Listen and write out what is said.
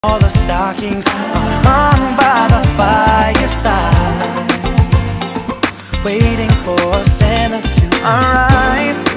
All the stockings are hung by the fireside, waiting for Santa to arrive.